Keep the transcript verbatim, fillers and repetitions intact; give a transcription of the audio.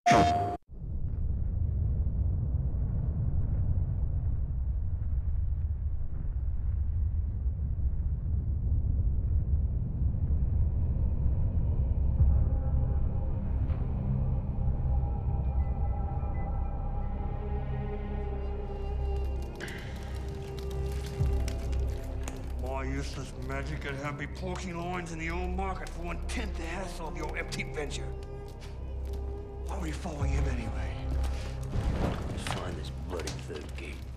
More useless magic could have me porking loins in the old market for one-tenth the hassle of your empty venture. Why were you following him anyway? Let's find this bloody third gate.